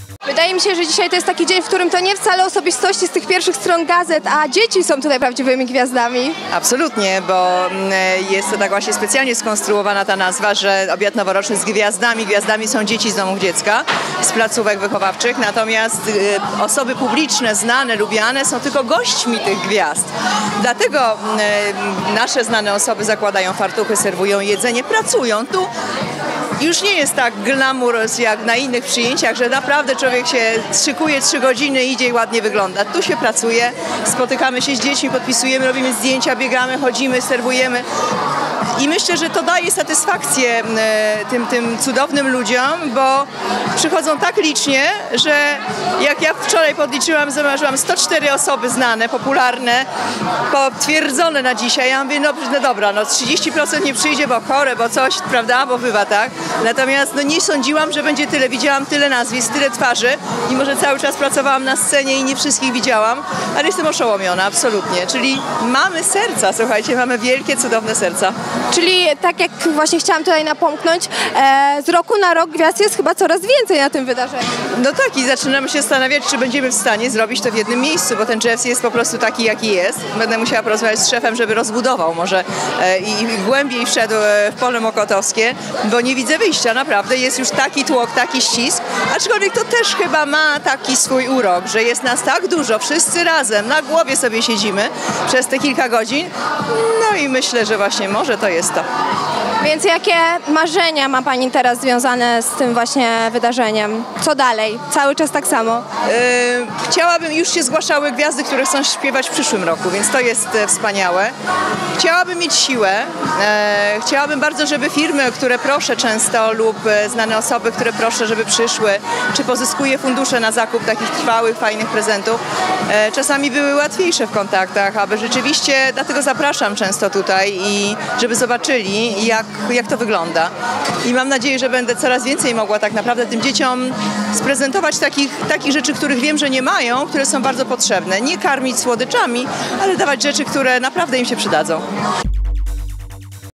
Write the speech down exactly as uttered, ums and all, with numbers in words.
Wydaje mi się, że dzisiaj to jest taki dzień, w którym to nie wcale osobistości z tych pierwszych stron gazet, a dzieci są tutaj prawdziwymi gwiazdami. Absolutnie, bo jest to tak właśnie specjalnie skonstruowana ta nazwa, że obiad noworoczny z gwiazdami. Gwiazdami są dzieci z domów dziecka, z placówek wychowawczych, natomiast osoby publiczne, znane, lubiane są tylko gośćmi tych gwiazd. Dlatego nasze znane osoby zakładają fartuchy, serwują jedzenie, pracują tu. Już nie jest tak glamurous jak na innych przyjęciach, że naprawdę człowiek się szykuje trzy godziny, idzie i ładnie wygląda. Tu się pracuje, spotykamy się z dziećmi, podpisujemy, robimy zdjęcia, biegamy, chodzimy, serwujemy. I myślę, że to daje satysfakcję tym, tym cudownym ludziom, bo przychodzą tak licznie, że jak ja wczoraj podliczyłam, zobaczyłam sto cztery osoby znane, popularne, potwierdzone na dzisiaj. Ja mówię, no, no dobra, no trzydzieści procent nie przyjdzie, bo chore, bo coś, prawda, bo bywa tak. Natomiast no, nie sądziłam, że będzie tyle. Widziałam tyle nazwisk, tyle twarzy, mimo że cały czas pracowałam na scenie i nie wszystkich widziałam, ale jestem oszołomiona, absolutnie. Czyli mamy serca, słuchajcie, mamy wielkie, cudowne serca. Czyli tak jak właśnie chciałam tutaj napomknąć, e, z roku na rok gwiazd jest chyba coraz więcej na tym wydarzeniu. No tak, i zaczynamy się zastanawiać, czy będziemy w stanie zrobić to w jednym miejscu, bo ten J F C jest po prostu taki, jaki jest. Będę musiała porozmawiać z szefem, żeby rozbudował może e, i, i głębiej wszedł e, w pole mokotowskie, bo nie widzę wyjścia, naprawdę. Jest już taki tłok, taki ścisk, aczkolwiek to też chyba ma taki swój urok, że jest nas tak dużo, wszyscy razem, na głowie sobie siedzimy przez te kilka godzin, no i myślę, że właśnie może to jest to. Więc jakie marzenia ma Pani teraz związane z tym właśnie wydarzeniem? Co dalej? Cały czas tak samo? Yy, chciałabym, już się zgłaszały gwiazdy, które chcą śpiewać w przyszłym roku, więc to jest e, wspaniałe. Chciałabym mieć siłę. E, chciałabym bardzo, żeby firmy, które proszę często lub e, znane osoby, które proszę, żeby przyszły, czy pozyskuję fundusze na zakup takich trwałych, fajnych prezentów, e, czasami były łatwiejsze w kontaktach, aby rzeczywiście, dlatego zapraszam często tutaj i żeby zobaczyli, jak jak to wygląda. I mam nadzieję, że będę coraz więcej mogła tak naprawdę tym dzieciom sprezentować takich, takich rzeczy, których wiem, że nie mają, które są bardzo potrzebne. Nie karmić słodyczami, ale dawać rzeczy, które naprawdę im się przydadzą.